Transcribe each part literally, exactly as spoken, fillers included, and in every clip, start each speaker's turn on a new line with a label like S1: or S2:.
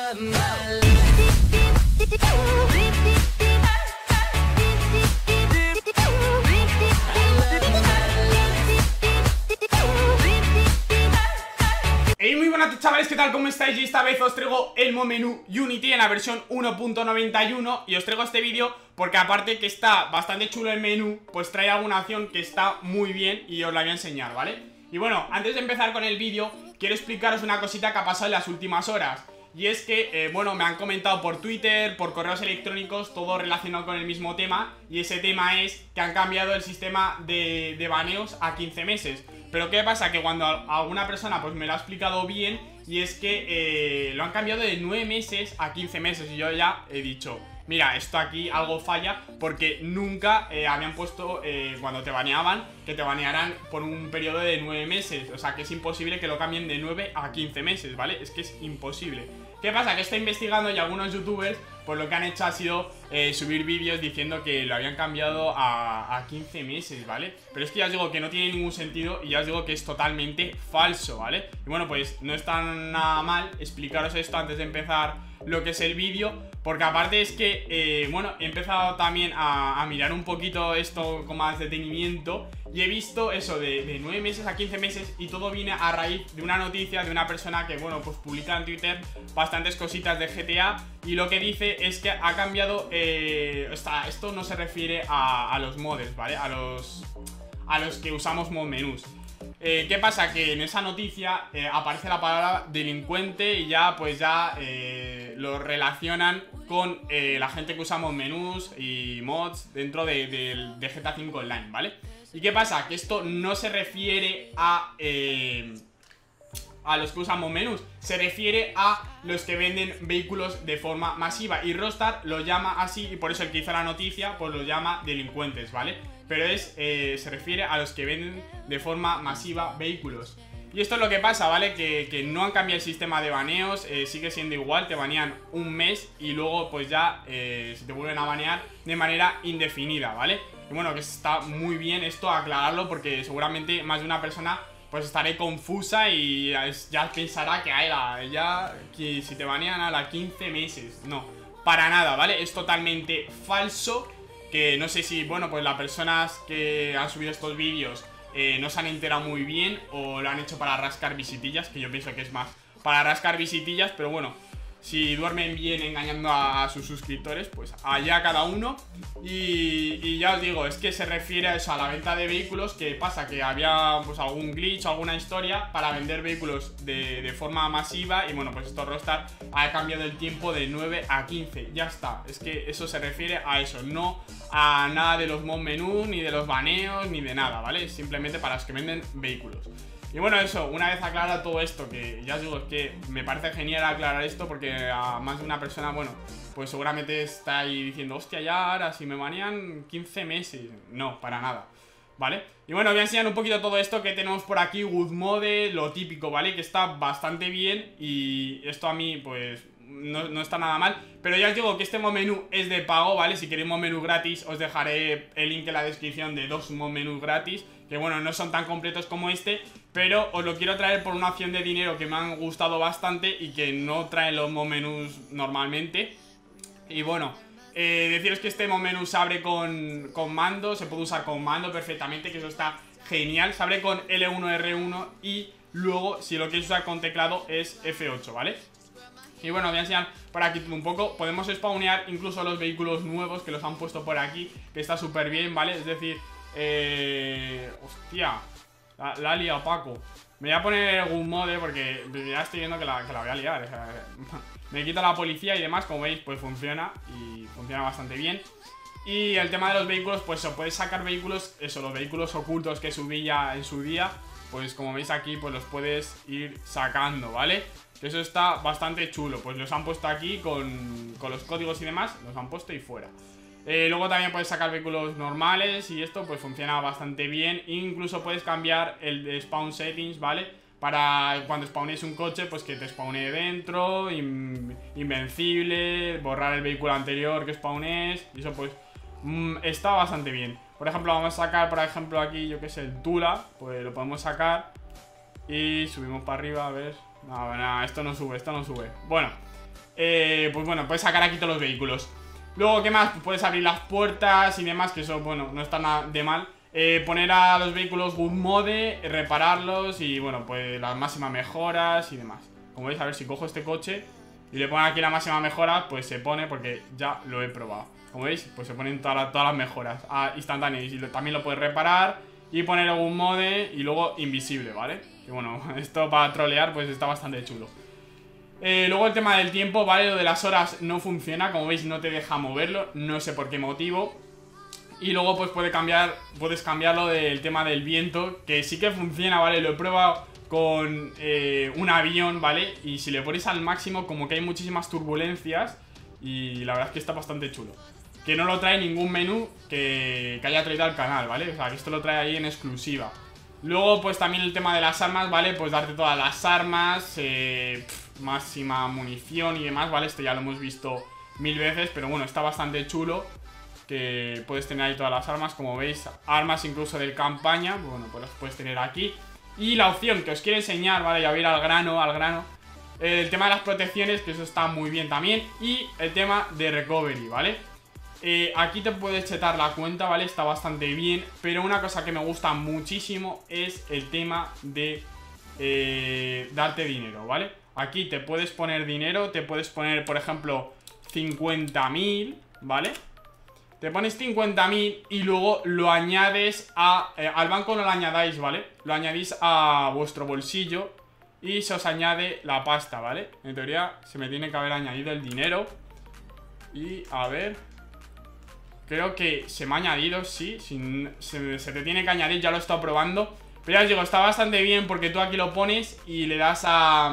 S1: Hey, muy buenas chavales, ¿qué tal? ¿Cómo estáis? Y esta vez os traigo el mod menú Unity en la versión uno punto noventa y uno. Y os traigo este vídeo porque aparte que está bastante chulo el menú, pues trae alguna acción que está muy bien y os la voy a enseñar, ¿vale? Y bueno, antes de empezar con el vídeo, quiero explicaros una cosita que ha pasado en las últimas horas. Y es que, eh, bueno, me han comentado por Twitter, por correos electrónicos, todo relacionado con el mismo tema. Y ese tema es que han cambiado el sistema de, de baneos a quince meses. Pero ¿qué pasa? Que cuando alguna persona pues me lo ha explicado bien, y es que eh, lo han cambiado de nueve meses a quince meses. Y yo ya he dicho, mira, esto aquí algo falla, porque nunca eh, habían puesto, eh, cuando te baneaban, que te banearan por un periodo de nueve meses. O sea, que es imposible que lo cambien de nueve a quince meses, ¿vale? Es que es imposible. ¿Qué pasa? Que estoy investigando y algunos youtubers pues lo que han hecho ha sido eh, subir vídeos diciendo que lo habían cambiado a, a quince meses, ¿vale? Pero es que ya os digo que no tiene ningún sentido y ya os digo que es totalmente falso, ¿vale? Y bueno, pues no está nada mal explicaros esto antes de empezar lo que es el vídeo, porque aparte es que, eh, bueno, he empezado también a, a mirar un poquito esto con más detenimiento y he visto eso de, de nueve meses a quince meses, y todo viene a raíz de una noticia de una persona que, bueno, pues publica en Twitter bastantes cositas de G T A, y lo que dice es que ha cambiado, eh, esta, esto no se refiere a, a los modders, ¿vale? A los, a los que usamos mod menús. Eh, ¿Qué pasa? Que en esa noticia eh, aparece la palabra delincuente y ya pues ya eh, lo relacionan con eh, la gente que usamos menús y mods dentro de, de, de G T A cinco Online, ¿vale? ¿Y qué pasa? Que esto no se refiere a... Eh, a los que usamos menús, se refiere a los que venden vehículos de forma masiva, y Rockstar lo llama así, y por eso el que hizo la noticia pues lo llama delincuentes, ¿vale? Pero es, eh, se refiere a los que venden de forma masiva vehículos. Y esto es lo que pasa, ¿vale? Que, que no han cambiado el sistema de baneos, eh, sigue siendo igual, te banean un mes y luego pues ya eh, se te vuelven a banear de manera indefinida, ¿vale? Y bueno, que está muy bien esto, aclararlo, porque seguramente más de una persona pues estaré confusa y ya pensará que hay la, ya, que si te banean a la quince meses. No, para nada, ¿vale? Es totalmente falso. Que no sé si, bueno, pues las personas que han subido estos vídeos eh, no se han enterado muy bien, o lo han hecho para rascar visitillas, que yo pienso que es más para rascar visitillas, pero bueno, si duermen bien engañando a, a sus suscriptores, pues allá cada uno. Y, y ya os digo, es que se refiere a eso, a la venta de vehículos. Que pasa que había pues algún glitch o alguna historia para vender vehículos de, de forma masiva, y bueno, pues esto Rockstar ha cambiado el tiempo de nueve a quince, ya está. Es que eso se refiere a eso, no a nada de los mod menús, ni de los baneos, ni de nada, ¿vale? Es simplemente para los que venden vehículos. Y bueno, eso, una vez aclarado todo esto, que ya os digo, es que me parece genial aclarar esto, porque a más de una persona, bueno, pues seguramente está ahí diciendo, hostia, ya ahora si me banean quince meses. No, para nada, ¿vale? Y bueno, voy a enseñar un poquito todo esto que tenemos por aquí. Good Mode, lo típico, ¿vale? Que está bastante bien, y esto a mí, pues, no, no está nada mal. Pero ya os digo que este mod menú es de pago, ¿vale? Si queréis mod menú gratis, os dejaré el link en la descripción de dos mod menús gratis, que bueno, no son tan completos como este, pero os lo quiero traer por una opción de dinero que me han gustado bastante y que no traen los mod menús normalmente. Y bueno, eh, deciros que este mod menú se abre con, con mando, se puede usar con mando perfectamente, que eso está genial. Se abre con L uno R uno, y luego si lo quieres usar con teclado es F ocho, ¿vale? Y bueno, voy a enseñar por aquí un poco. Podemos spawnear incluso los vehículos nuevos que los han puesto por aquí, que está súper bien, ¿vale? Es decir, eh... hostia, la, la ha liado Paco. Me voy a poner algún mode porque ya estoy viendo que la, que la voy a liar, o sea, me quita la policía y demás. Como veis, pues funciona, y funciona bastante bien. Y el tema de los vehículos, pues se puede sacar vehículos, eso, los vehículos ocultos que subí ya en su día, pues como veis aquí, pues los puedes ir sacando, ¿vale? Eso está bastante chulo. Pues los han puesto aquí con, con los códigos y demás, los han puesto y fuera. eh, Luego también puedes sacar vehículos normales, y esto pues funciona bastante bien. Incluso puedes cambiar el de spawn settings, ¿vale? Para cuando spawnéis un coche, pues que te spawnee dentro, in, invencible, borrar el vehículo anterior que spawnéis. Y eso pues mmm, está bastante bien. Por ejemplo, vamos a sacar, por ejemplo, aquí, yo que sé, el Tula. Pues lo podemos sacar y subimos para arriba, a ver. No, no, esto no sube, esto no sube. Bueno, eh, pues bueno, puedes sacar aquí todos los vehículos. Luego, ¿qué más? Pues puedes abrir las puertas y demás, que eso, bueno, no está nada de mal. eh, Poner a los vehículos good mode, repararlos y, bueno, pues las máximas mejoras y demás. Como veis, a ver si cojo este coche y le pongo aquí la máxima mejora, pues se pone, porque ya lo he probado. Como veis, pues se ponen todas las, todas las mejoras ah, instantáneas. Y lo, también lo puedes reparar y poner algún mode y luego invisible, ¿vale? Y bueno, esto para trolear pues está bastante chulo. eh, Luego el tema del tiempo, ¿vale? Lo de las horas no funciona, como veis no te deja moverlo, no sé por qué motivo. Y luego pues puede cambiar, puedes cambiarlo del tema del viento, que sí que funciona, ¿vale? Lo he probado con eh, un avión, ¿vale? Y si le pones al máximo, como que hay muchísimas turbulencias. Y la verdad es que está bastante chulo. Que no lo trae ningún menú que, que haya traído al canal, ¿vale? O sea, que esto lo trae ahí en exclusiva. Luego, pues también el tema de las armas, ¿vale? Pues darte todas las armas, eh, pff, máxima munición y demás, ¿vale? Esto ya lo hemos visto mil veces, pero bueno, está bastante chulo. Que puedes tener ahí todas las armas, como veis. Armas incluso de campaña, bueno, pues las puedes tener aquí. Y la opción que os quiero enseñar, ¿vale? Ya voy a ir al grano, al grano. El tema de las protecciones, que eso está muy bien también. Y el tema de recovery, ¿vale? Eh, aquí te puedes chetar la cuenta, ¿vale? Está bastante bien. Pero una cosa que me gusta muchísimo es el tema de eh, darte dinero, ¿vale? Aquí te puedes poner dinero. Te puedes poner, por ejemplo, cincuenta mil, ¿vale? Te pones cincuenta mil y luego lo añades a... Eh, al banco no lo añadáis, ¿vale? Lo añadís a vuestro bolsillo y se os añade la pasta, ¿vale? En teoría se me tiene que haber añadido el dinero. Y a ver... Creo que se me ha añadido, sí, sin, se, se te tiene que añadir, ya lo he estado probando. Pero ya os digo, está bastante bien porque tú aquí lo pones y le das a...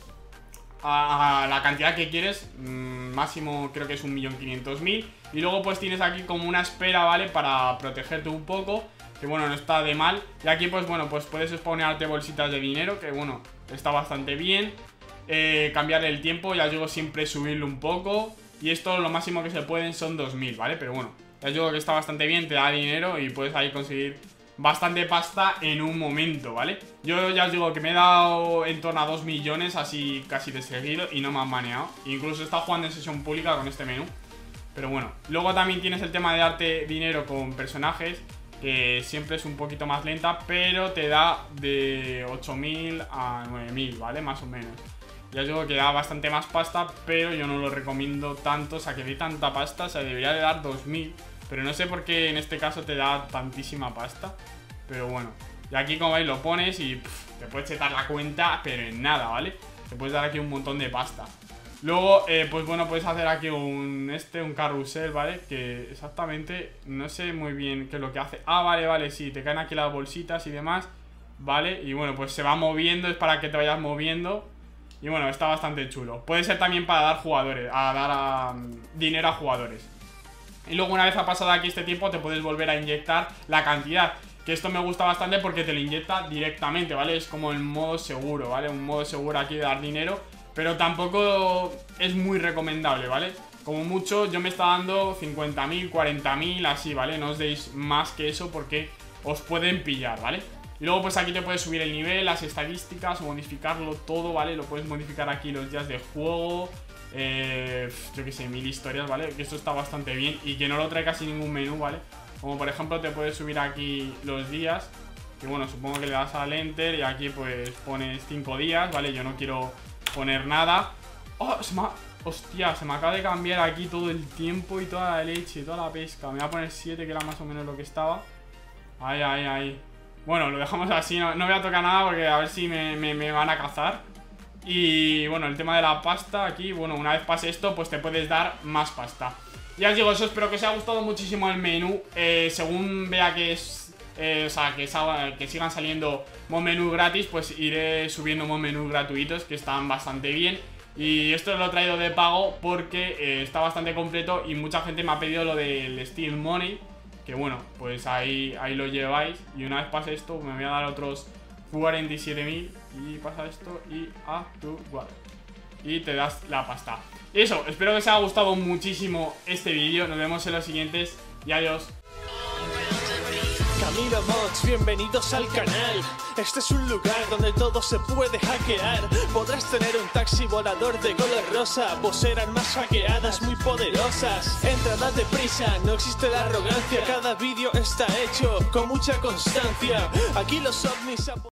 S1: A, a la cantidad que quieres, mmm, máximo creo que es un millón quinientos mil. Y luego pues tienes aquí como una espera, ¿vale? Para protegerte un poco, que bueno, no está de mal. Y aquí pues bueno, pues puedes spawnarte bolsitas de dinero, que bueno, está bastante bien. eh, Cambiar el tiempo, ya os digo, siempre subirlo un poco. Y esto lo máximo que se pueden son dos mil, ¿vale? Pero bueno, ya os digo que está bastante bien, te da dinero y puedes ahí conseguir bastante pasta en un momento, ¿vale? Yo ya os digo que me he dado en torno a dos millones así casi de seguido y no me han baneado. Incluso he estado jugando en sesión pública con este menú. Pero bueno, luego también tienes el tema de darte dinero con personajes, que siempre es un poquito más lenta, pero te da de ocho mil a nueve mil, ¿vale? Más o menos. Ya os digo que da bastante más pasta, pero yo no lo recomiendo tanto, o sea, que dé tanta pasta, o sea, debería de dar dos mil. Pero no sé por qué en este caso te da tantísima pasta. Pero bueno, y aquí como veis lo pones y pff, te puedes chetar la cuenta, pero en nada, ¿vale? Te puedes dar aquí un montón de pasta. Luego, eh, pues bueno, puedes hacer aquí un este, un carrusel, ¿vale? Que exactamente, no sé muy bien qué es lo que hace. Ah, vale, vale, sí, te caen aquí las bolsitas y demás, ¿vale? Y bueno, pues se va moviendo, es para que te vayas moviendo. Y bueno, está bastante chulo. Puede ser también para dar jugadores, a dar a, um, dinero a jugadores. Y luego una vez ha pasado aquí este tiempo te puedes volver a inyectar la cantidad. Que esto me gusta bastante porque te lo inyecta directamente, ¿vale? Es como el modo seguro, ¿vale? Un modo seguro aquí de dar dinero. Pero tampoco es muy recomendable, ¿vale? Como mucho yo me está dando cincuenta mil, cuarenta mil, así, ¿vale? No os deis más que eso porque os pueden pillar, ¿vale? Y luego pues aquí te puedes subir el nivel, las estadísticas, modificarlo todo, ¿vale? Lo puedes modificar aquí los días de juego. Eh, yo que sé, mil historias, ¿vale? Que esto está bastante bien y que no lo trae casi ningún menú, ¿vale? Como por ejemplo te puedes subir aquí los días. Que bueno, supongo que le das al enter y aquí pues pones cinco días, ¿vale? Yo no quiero poner nada. ¡Oh! Se me ha... Hostia, se me acaba de cambiar aquí todo el tiempo y toda la leche, toda la pesca. Me voy a poner siete, que era más o menos lo que estaba. Ahí, ahí, ahí. Bueno, lo dejamos así, no, no voy a tocar nada porque a ver si me, me, me van a cazar. Y bueno, el tema de la pasta aquí, bueno, una vez pase esto, pues te puedes dar más pasta. Ya os digo eso, espero que os haya gustado muchísimo el menú. eh, Según vea que es... Eh, o sea, que, salga, que sigan saliendo mod menú gratis, pues iré subiendo mod menú gratuitos que están bastante bien. Y esto lo he traído de pago porque eh, está bastante completo y mucha gente me ha pedido lo del Steam Money. Que bueno, pues ahí, ahí lo lleváis. Y una vez pase esto, me voy a dar otros cuarenta y siete mil. Y pasa esto y a tu wallet. Y te das la pasta. Y eso, espero que os haya gustado muchísimo este vídeo. Nos vemos en los siguientes y adiós.
S2: Camilo Mods, bienvenidos al canal. Este es un lugar donde todo se puede hackear. Podrás tener un taxi volador de color rosa, pues serán más hackeadas muy poderosas. Entra, date prisa, no existe la arrogancia. Cada vídeo está hecho con mucha constancia. Aquí los ovnis